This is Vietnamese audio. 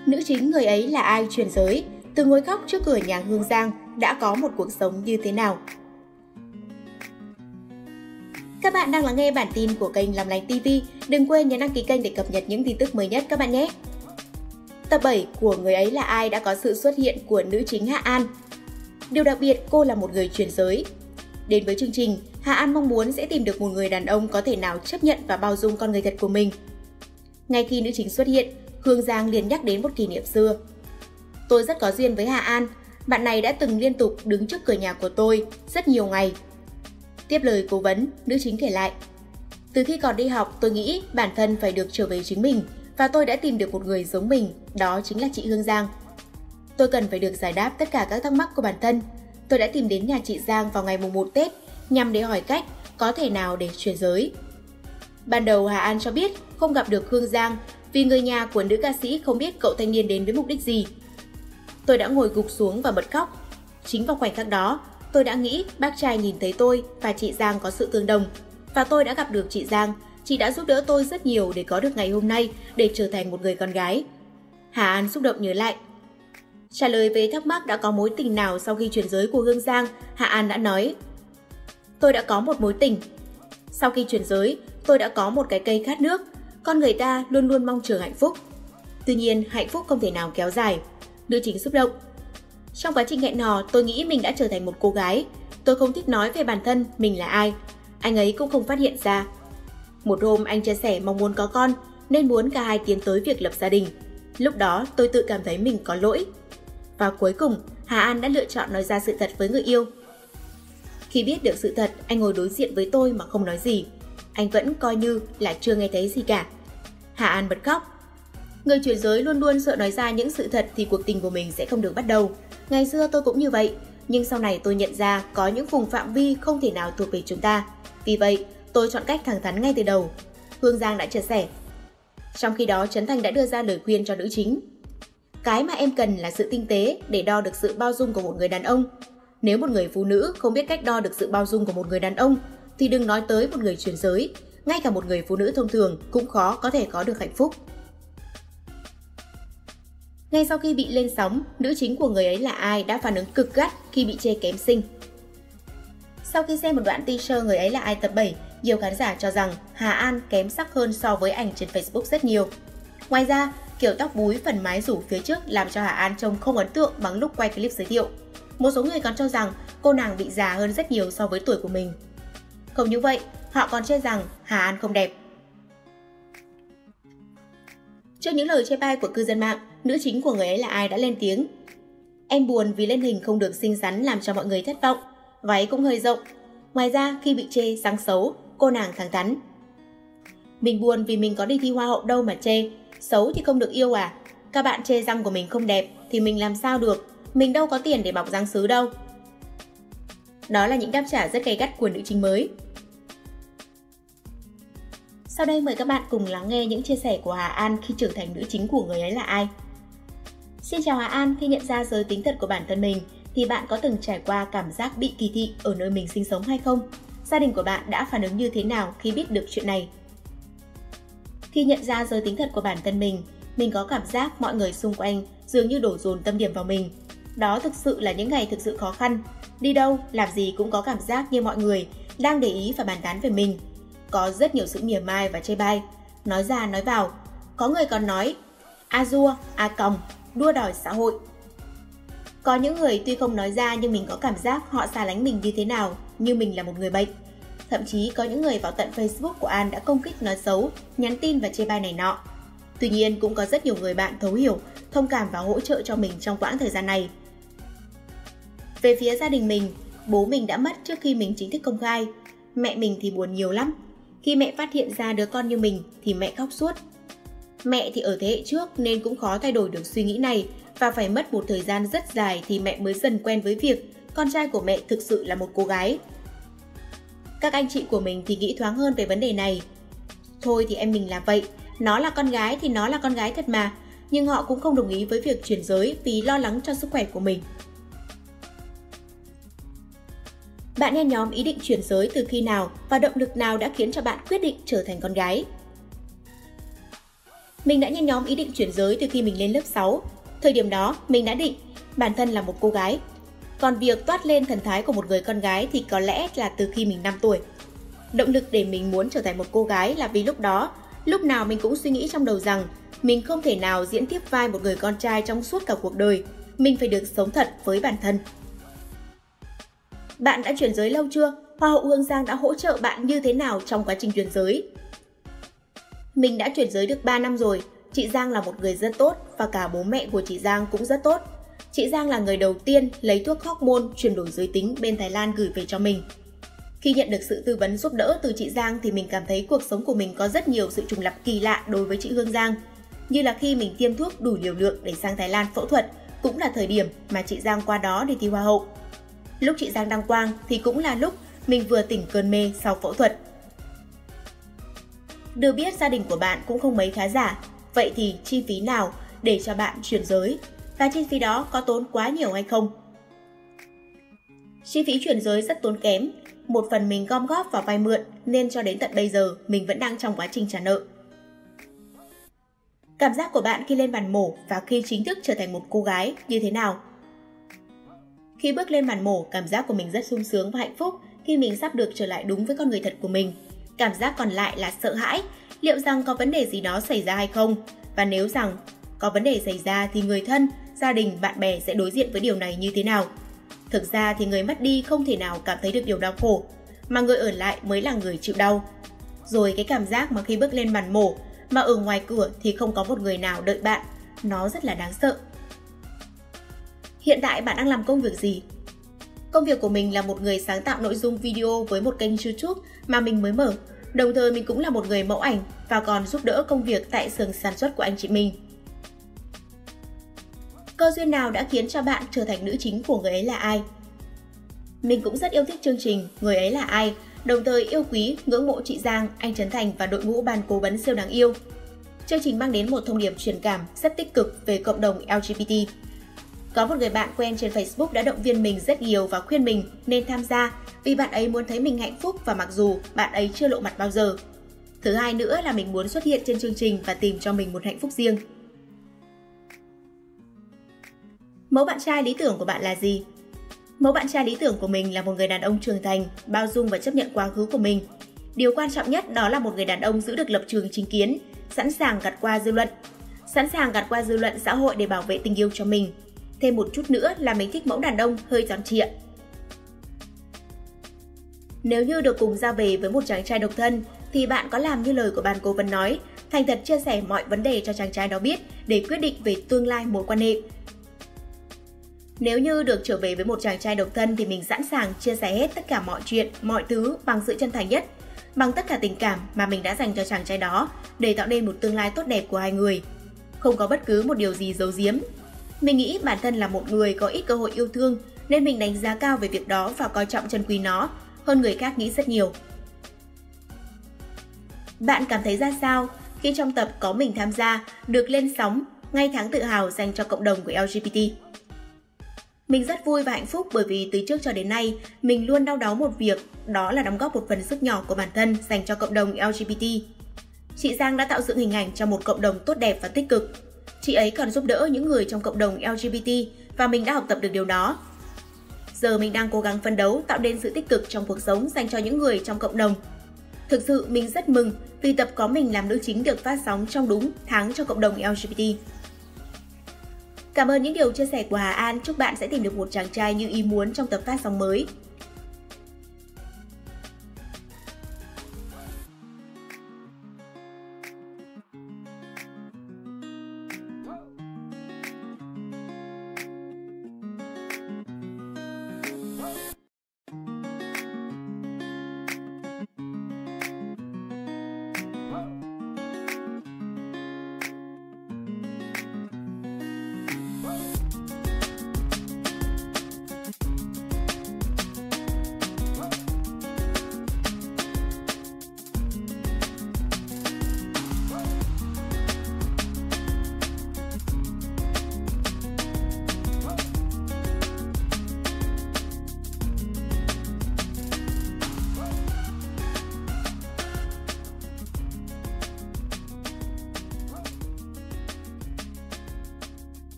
Nữ chính người ấy là ai chuyển giới, từ ngồi khóc trước cửa nhà Hương Giang đã có một cuộc sống như thế nào? Các bạn đang lắng nghe bản tin của kênh Làm Lành TV. Đừng quên nhấn đăng ký kênh để cập nhật những tin tức mới nhất các bạn nhé. Tập 7 của Người ấy là ai đã có sự xuất hiện của nữ chính Hạ An. Điều đặc biệt, cô là một người chuyển giới. Đến với chương trình, Hạ An mong muốn sẽ tìm được một người đàn ông có thể nào chấp nhận và bao dung con người thật của mình. Ngay khi nữ chính xuất hiện, Hương Giang liền nhắc đến một kỷ niệm xưa. Tôi rất có duyên với Hạ An, bạn này đã từng liên tục đứng trước cửa nhà của tôi rất nhiều ngày. Tiếp lời cố vấn, nữ chính kể lại. Từ khi còn đi học, tôi nghĩ bản thân phải được trở về chính mình và tôi đã tìm được một người giống mình, đó chính là chị Hương Giang. Tôi cần phải được giải đáp tất cả các thắc mắc của bản thân. Tôi đã tìm đến nhà chị Giang vào ngày mùng 1 Tết nhằm để hỏi cách có thể nào để chuyển giới. Ban đầu Hà An cho biết không gặp được Hương Giang vì người nhà của nữ ca sĩ không biết cậu thanh niên đến với mục đích gì. Tôi đã ngồi gục xuống và bật khóc. Chính vào khoảnh khắc đó, tôi đã nghĩ bác trai nhìn thấy tôi và chị Giang có sự tương đồng. Và tôi đã gặp được chị Giang, chị đã giúp đỡ tôi rất nhiều để có được ngày hôm nay để trở thành một người con gái. Hà An xúc động nhớ lại. Trả lời về thắc mắc đã có mối tình nào sau khi chuyển giới của Hương Giang, Hạ An đã nói. Tôi đã có một mối tình. Sau khi chuyển giới, tôi đã có một cái cây khát nước. Con người ta luôn luôn mong chờ hạnh phúc. Tuy nhiên, hạnh phúc không thể nào kéo dài. Nữ chính xúc động. Trong quá trình hẹn hò, tôi nghĩ mình đã trở thành một cô gái. Tôi không thích nói về bản thân mình là ai. Anh ấy cũng không phát hiện ra. Một hôm anh chia sẻ mong muốn có con, nên muốn cả hai tiến tới việc lập gia đình. Lúc đó tôi tự cảm thấy mình có lỗi. Và cuối cùng, Hà An đã lựa chọn nói ra sự thật với người yêu. Khi biết được sự thật, anh ngồi đối diện với tôi mà không nói gì. Anh vẫn coi như là chưa nghe thấy gì cả. Hà An bật khóc. Người chuyển giới luôn luôn sợ nói ra những sự thật thì cuộc tình của mình sẽ không được bắt đầu. Ngày xưa tôi cũng như vậy, nhưng sau này tôi nhận ra có những vùng phạm vi không thể nào thuộc về chúng ta. Vì vậy, tôi chọn cách thẳng thắn ngay từ đầu. Hương Giang đã chia sẻ. Trong khi đó, Trấn Thành đã đưa ra lời khuyên cho nữ chính. Cái mà em cần là sự tinh tế để đo được sự bao dung của một người đàn ông. Nếu một người phụ nữ không biết cách đo được sự bao dung của một người đàn ông, thì đừng nói tới một người chuyển giới. Ngay cả một người phụ nữ thông thường cũng khó có thể có được hạnh phúc. Ngay sau khi bị lên sóng, nữ chính của Người ấy là ai đã phản ứng cực gắt khi bị chê kém xinh. Sau khi xem một đoạn teaser Người ấy là ai tập 7, nhiều khán giả cho rằng Hà An kém sắc hơn so với ảnh trên Facebook rất nhiều. Ngoài ra, kiểu tóc búi phần mái rủ phía trước làm cho Hà An trông không ấn tượng bằng lúc quay clip giới thiệu. Một số người còn cho rằng cô nàng bị già hơn rất nhiều so với tuổi của mình. Không như vậy, họ còn chê rằng Hà An không đẹp. Trước những lời chê bai của cư dân mạng, nữ chính của Người ấy là ai đã lên tiếng. Em buồn vì lên hình không được xinh xắn làm cho mọi người thất vọng, váy cũng hơi rộng. Ngoài ra, khi bị chê dáng xấu, cô nàng thẳng thắn. Mình buồn vì mình có đi thi hoa hậu đâu mà chê, xấu thì không được yêu à? Các bạn chê răng của mình không đẹp thì mình làm sao được, mình đâu có tiền để bọc răng sứ đâu. Đó là những đáp trả rất gay gắt của nữ chính mới. Sau đây mời các bạn cùng lắng nghe những chia sẻ của Hà An khi trở thành nữ chính của Người ấy là ai. Xin chào Hà An, khi nhận ra giới tính thật của bản thân mình thì bạn có từng trải qua cảm giác bị kỳ thị ở nơi mình sinh sống hay không? Gia đình của bạn đã phản ứng như thế nào khi biết được chuyện này? Khi nhận ra giới tính thật của bản thân mình có cảm giác mọi người xung quanh dường như đổ dồn tâm điểm vào mình. Đó thực sự là những ngày thực sự khó khăn. Đi đâu, làm gì cũng có cảm giác như mọi người đang để ý và bàn tán về mình. Có rất nhiều sự mỉa mai và chê bai, nói ra nói vào. Có người còn nói a dua, a còng, đua đòi xã hội. Có những người tuy không nói ra nhưng mình có cảm giác họ xa lánh mình như thế nào, như mình là một người bệnh. Thậm chí có những người vào tận Facebook của An đã công kích nói xấu, nhắn tin và chê bai này nọ. Tuy nhiên cũng có rất nhiều người bạn thấu hiểu, thông cảm và hỗ trợ cho mình trong quãng thời gian này. Về phía gia đình mình, bố mình đã mất trước khi mình chính thức công khai. Mẹ mình thì buồn nhiều lắm. Khi mẹ phát hiện ra đứa con như mình thì mẹ khóc suốt. Mẹ thì ở thế hệ trước nên cũng khó thay đổi được suy nghĩ này và phải mất một thời gian rất dài thì mẹ mới dần quen với việc con trai của mẹ thực sự là một cô gái. Các anh chị của mình thì nghĩ thoáng hơn về vấn đề này. Thôi thì em mình là vậy, nó là con gái thì nó là con gái thật mà, nhưng họ cũng không đồng ý với việc chuyển giới vì lo lắng cho sức khỏe của mình. Bạn nhen nhóm ý định chuyển giới từ khi nào và động lực nào đã khiến cho bạn quyết định trở thành con gái? Mình đã nhen nhóm ý định chuyển giới từ khi mình lên lớp 6. Thời điểm đó, mình đã định bản thân là một cô gái. Còn việc toát lên thần thái của một người con gái thì có lẽ là từ khi mình 5 tuổi. Động lực để mình muốn trở thành một cô gái là vì lúc đó, lúc nào mình cũng suy nghĩ trong đầu rằng mình không thể nào diễn tiếp vai một người con trai trong suốt cả cuộc đời. Mình phải được sống thật với bản thân. Bạn đã chuyển giới lâu chưa? Hoa hậu Hương Giang đã hỗ trợ bạn như thế nào trong quá trình chuyển giới? Mình đã chuyển giới được 3 năm rồi. Chị Giang là một người rất tốt và cả bố mẹ của chị Giang cũng rất tốt. Chị Giang là người đầu tiên lấy thuốc hormone chuyển đổi giới tính bên Thái Lan gửi về cho mình. Khi nhận được sự tư vấn giúp đỡ từ chị Giang thì mình cảm thấy cuộc sống của mình có rất nhiều sự trùng lặp kỳ lạ đối với chị Hương Giang. Như là khi mình tiêm thuốc đủ liều lượng để sang Thái Lan phẫu thuật, cũng là thời điểm mà chị Giang qua đó để thi Hoa hậu. Lúc chị Giang đăng quang thì cũng là lúc mình vừa tỉnh cơn mê sau phẫu thuật. Được biết gia đình của bạn cũng không mấy khá giả, vậy thì chi phí nào để cho bạn chuyển giới? Và chi phí đó có tốn quá nhiều hay không? Chi phí chuyển giới rất tốn kém, một phần mình gom góp và vay mượn nên cho đến tận bây giờ mình vẫn đang trong quá trình trả nợ. Cảm giác của bạn khi lên bàn mổ và khi chính thức trở thành một cô gái như thế nào? Khi bước lên bàn mổ, cảm giác của mình rất sung sướng và hạnh phúc khi mình sắp được trở lại đúng với con người thật của mình. Cảm giác còn lại là sợ hãi, liệu rằng có vấn đề gì đó xảy ra hay không? Và nếu rằng có vấn đề xảy ra thì người thân, gia đình, bạn bè sẽ đối diện với điều này như thế nào? Thực ra thì người mất đi không thể nào cảm thấy được điều đau khổ, mà người ở lại mới là người chịu đau. Rồi cái cảm giác mà khi bước lên bàn mổ, mà ở ngoài cửa thì không có một người nào đợi bạn, nó rất là đáng sợ. Hiện tại bạn đang làm công việc gì? Công việc của mình là một người sáng tạo nội dung video với một kênh YouTube mà mình mới mở. Đồng thời mình cũng là một người mẫu ảnh và còn giúp đỡ công việc tại xưởng sản xuất của anh chị mình. Cơ duyên nào đã khiến cho bạn trở thành nữ chính của Người ấy là ai? Mình cũng rất yêu thích chương trình Người ấy là ai, đồng thời yêu quý, ngưỡng mộ chị Giang, anh Trấn Thành và đội ngũ ban cố vấn siêu đáng yêu. Chương trình mang đến một thông điệp truyền cảm rất tích cực về cộng đồng LGBT. Có một người bạn quen trên Facebook đã động viên mình rất nhiều và khuyên mình nên tham gia vì bạn ấy muốn thấy mình hạnh phúc và mặc dù bạn ấy chưa lộ mặt bao giờ. Thứ hai nữa là mình muốn xuất hiện trên chương trình và tìm cho mình một hạnh phúc riêng. Mẫu bạn trai lý tưởng của bạn là gì? Mẫu bạn trai lý tưởng của mình là một người đàn ông trưởng thành, bao dung và chấp nhận quá khứ của mình. Điều quan trọng nhất đó là một người đàn ông giữ được lập trường chính kiến, sẵn sàng gạt qua dư luận xã hội để bảo vệ tình yêu cho mình. Thêm một chút nữa là mình thích mẫu đàn ông hơi tròn trịa. Nếu như được cùng ra về với một chàng trai độc thân thì bạn có làm như lời của ban cố vấn nói, thành thật chia sẻ mọi vấn đề cho chàng trai đó biết để quyết định về tương lai mối quan hệ. Nếu như được trở về với một chàng trai độc thân thì mình sẵn sàng chia sẻ hết tất cả mọi chuyện, mọi thứ bằng sự chân thành nhất, bằng tất cả tình cảm mà mình đã dành cho chàng trai đó để tạo nên một tương lai tốt đẹp của hai người. Không có bất cứ một điều gì giấu giếm. Mình nghĩ bản thân là một người có ít cơ hội yêu thương nên mình đánh giá cao về việc đó và coi trọng trân quý nó hơn người khác nghĩ rất nhiều. Bạn cảm thấy ra sao khi trong tập có mình tham gia được lên sóng ngay tháng tự hào dành cho cộng đồng của LGBT? Mình rất vui và hạnh phúc bởi vì từ trước cho đến nay mình luôn đau đáu một việc, đó là đóng góp một phần sức nhỏ của bản thân dành cho cộng đồng LGBT. Chị Giang đã tạo dựng hình ảnh cho một cộng đồng tốt đẹp và tích cực. Chị ấy còn giúp đỡ những người trong cộng đồng LGBT và mình đã học tập được điều đó. Giờ mình đang cố gắng phấn đấu tạo nên sự tích cực trong cuộc sống dành cho những người trong cộng đồng. Thực sự mình rất mừng vì tập có mình làm nữ chính được phát sóng trong đúng tháng cho cộng đồng LGBT. Cảm ơn những điều chia sẻ của Hà An, chúc bạn sẽ tìm được một chàng trai như ý muốn trong tập phát sóng mới.